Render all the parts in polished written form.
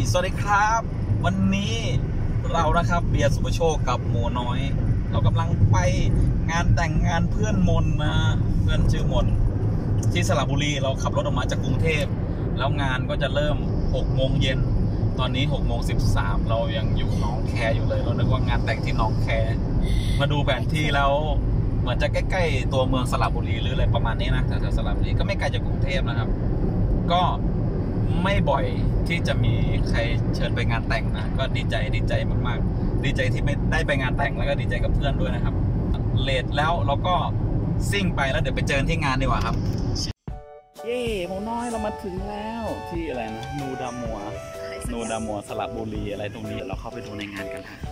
สวัสดีครับวันนี้เรานะครับเบียร์สุภโชคกับหมูน้อยเรากำลังไปงานแต่งงานเพื่อนมนนะเพื่อนชื่อมนที่สระบุรีเราขับรถออกมาจากกรุงเทพแล้วงานก็จะเริ่ม6 โมงเย็นตอนนี้6 โมง 13เรายังอยู่หนองแคอยู่เลยเรานึกว่างานแต่งที่หนองแคมาดูแผนที่แล้วเหมือนจะใกล้ๆตัวเมืองสระบุรีหรืออะไรประมาณนี้นะแถวๆสระบุรีก็ไม่ไกลจากกรุงเทพนะครับก็ไม่บ่อยที่จะมีใครเชิญไปงานแต่งนะก็ดีใจมากๆดีใจที่ไม่ได้ไปงานแต่งแล้วก็ดีใจกับเพื่อนด้วยนะครับเลทแล้วเราก็ซิ่งไปแล้วเดี๋ยวไปเจอที่งานดีกว่าครับเย่หมูน้อยเรามาถึงแล้วที่อะไรนะนูดามัวสระบุรีอะไรตรงนี้เราเข้าไปดูในงานกันฮะ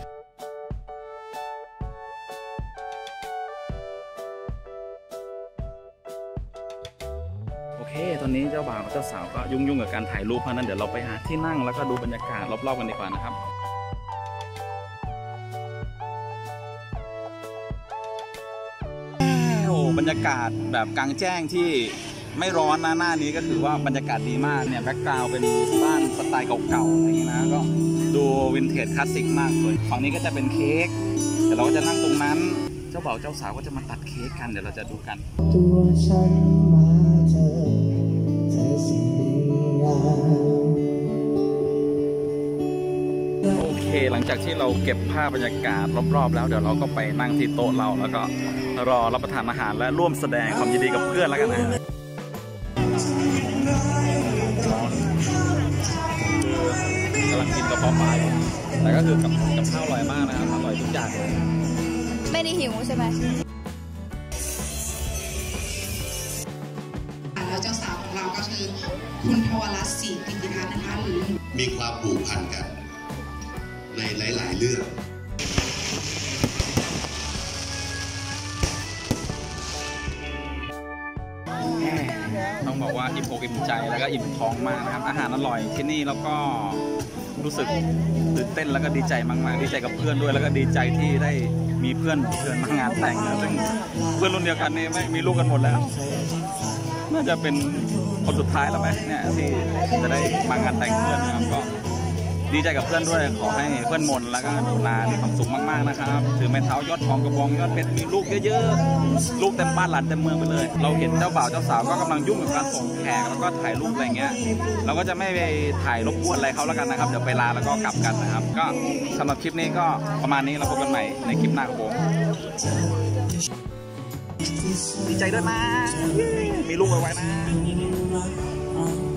โอเคตอนนี้เจ้าบ่าวเจ้าสาวก็ยุ่งกับการถ่ายรูปเพราะนั้นเดี๋ยวเราไปหาที่นั่งแล้วก็ดูบรรยากาศรอบๆกันดีกว่านะครับโอ้บรรยากาศแบบกลางแจ้งที่ไม่ร้อนนะหน้านี้ก็ถือว่าบรรยากาศดีมากเนี่ยแบ็คกราวด์เป็นบ้านสไตล์เก่าๆอะไรอย่างนี้นะก็ดูวินเทจคลาสสิกมากเลยฝั่งนี้ก็จะเป็นเค้กเดี๋ยวเราก็จะนั่งตรงนั้นเจ้าบ่าวเจ้าสาวก็จะมาตัดเค้กกันเดี๋ยวเราจะดูกันตัวฉันมาเธอสิ่งดีงามโอเคหลังจากที่เราเก็บภาพบรรยากาศรอบๆแล้วเดี๋ยวเราก็ไปนั่งที่โต๊ะเราแล้วก็รอรับประทานอาหารและร่วมแสดงความยินดีกับเพื่อนแล้วกันนะกำลังกินกระเพาะปลาแต่ก็คือกับข้าวอร่อยมากนะครับอร่อยทุกอย่างเลยไม่ได้หิวใช่ไหมแล้วเจ้าสาวของเราก็คือคุณพวรัตน์ศรีกิติพัฒน์นะคะหรือมีความผูกพันกันในหลายๆเรื่องต้องบอกว่าอิ่มอกอิ่มใจแล้วก็อิ่มท้องมากนะครับอาหารอร่อยที่นี่แล้วก็รู้สึกตื่นเต้นแล้วก็ดีใจมากๆดีใจกับเพื่อนด้วยแล้วก็ดีใจที่ได้มีเพื่อนมางานแต่งนะซึ่งเพื่อนรุ่นเดียวกันนี่ไม่มีลูกกันหมดแล้วน่าจะเป็นคนสุดท้ายแล้วไหมเนี่ยที่จะได้มางานแต่งเพื่อนนะครับก็ดีใจกับเพื่อนด้วยขอให้เพื่อนมนแล้วก็ดูนามีความสุขมากๆนะครับถือไม้เท้ายอดทองกระบองยอดเพชรมีลูกเยอะๆลูกเต็มบ้านหลานเต็มเมืองไปเลยเราเห็นเจ้าบ่าวเจ้าสาวก็กำลังยุ่งกับการส่งแขกแล้วก็ถ่ายรูปอะไรเงี้ยเราก็จะไม่ไปถ่ายรบกวนอะไรเขาแล้วกันนะครับเดี๋ยวไปลาแล้วก็กลับกันนะครับก็สำหรับคลิปนี้ก็ประมาณนี้เราพบกันใหม่ในคลิปหน้าครับผมดีใจด้วยนะมีลูกไว้นะ